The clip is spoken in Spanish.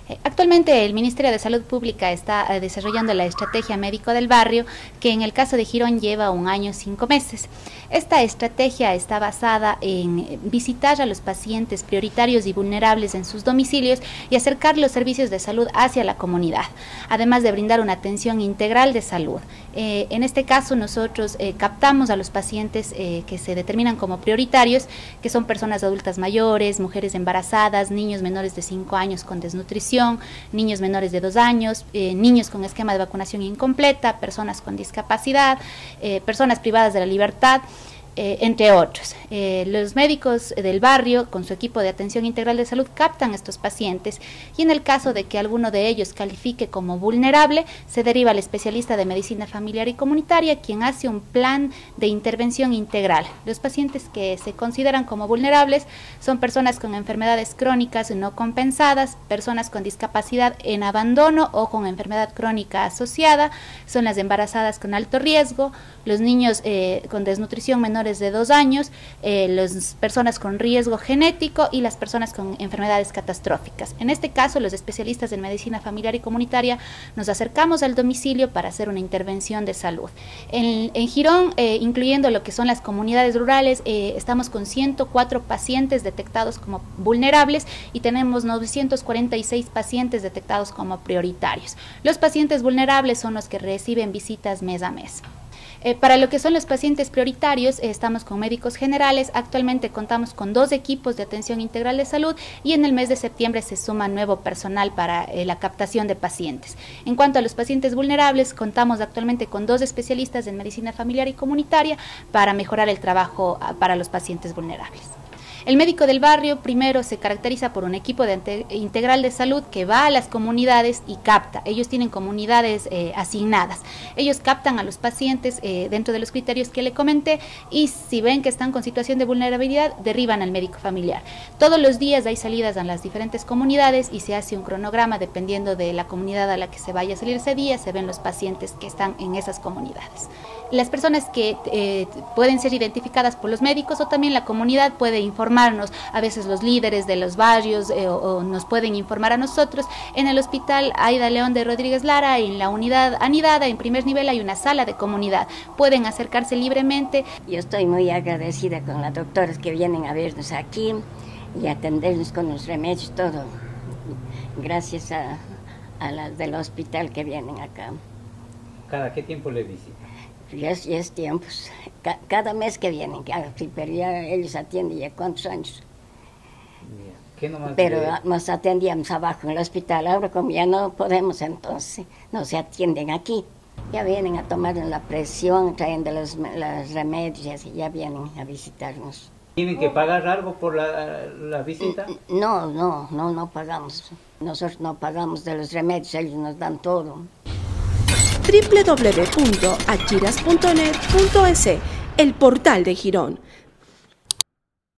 Actualmente el Ministerio de Salud Pública está desarrollando la estrategia médico del barrio, que en el caso de Girón lleva 1 año 5 meses. Esta estrategia está basada en visitar a los pacientes prioritarios y vulnerables en sus domicilios y acercar los servicios de salud hacia la comunidad, además de brindar una atención integral de salud. En este caso nosotros captamos a los pacientes que se determinan como prioritarios, que son personas adultas mayores, mujeres embarazadas, niños menores de 5 años con desnutrición, niños menores de 2 años, niños con esquema de vacunación incompleta, personas con discapacidad, personas privadas de la libertad, entre otros. Los médicos del barrio, con su equipo de atención integral de salud, captan a estos pacientes y en el caso de que alguno de ellos califique como vulnerable, se deriva al especialista de medicina familiar y comunitaria, quien hace un plan de intervención integral. Los pacientes que se consideran como vulnerables son personas con enfermedades crónicas no compensadas, personas con discapacidad en abandono o con enfermedad crónica asociada, son las embarazadas con alto riesgo, los niños con desnutrición menores de 2 años, las personas con riesgo genético y las personas con enfermedades catastróficas. En este caso, los especialistas en medicina familiar y comunitaria nos acercamos al domicilio para hacer una intervención de salud. En Girón, incluyendo lo que son las comunidades rurales, estamos con 104 pacientes detectados como vulnerables y tenemos 946 pacientes detectados como prioritarios. Los pacientes vulnerables son los que reciben visitas mes a mes. Para lo que son los pacientes prioritarios, estamos con médicos generales. Actualmente contamos con 2 equipos de atención integral de salud y en el mes de septiembre se suma nuevo personal para la captación de pacientes. En cuanto a los pacientes vulnerables, contamos actualmente con 2 especialistas en medicina familiar y comunitaria para mejorar el trabajo para los pacientes vulnerables. El médico del barrio primero se caracteriza por un equipo integral de salud que va a las comunidades y capta. Ellos tienen comunidades asignadas. Ellos captan a los pacientes dentro de los criterios que le comenté y si ven que están con situación de vulnerabilidad, derriban al médico familiar. Todos los días hay salidas a las diferentes comunidades y se hace un cronograma dependiendo de la comunidad a la que se vaya a salir ese día, se ven los pacientes que están en esas comunidades. Las personas que pueden ser identificadas por los médicos o también la comunidad puede informarnos, a veces los líderes de los barrios o nos pueden informar a nosotros. En el hospital Aida León de Rodríguez Lara, en la unidad anidada, en primer nivel hay una sala de comunidad, pueden acercarse libremente. Yo estoy muy agradecida con las doctoras que vienen a vernos aquí y atendernos con los remedios, todo, gracias a las del hospital que vienen acá. ¿Cada qué tiempo le visitan? Ya es tiempos, cada mes que vienen, pero ya ellos atienden ya cuántos años. ¿Qué nomás pero nos atendíamos abajo en el hospital, ahora como ya no podemos, entonces no se atienden aquí. Ya vienen a tomar la presión, traen de los remedios y así, ya vienen a visitarnos. ¿Tienen que pagar algo por la visita? No pagamos. Nosotros no pagamos de los remedios, ellos nos dan todo. www.achiras.net.es, el portal de Girón.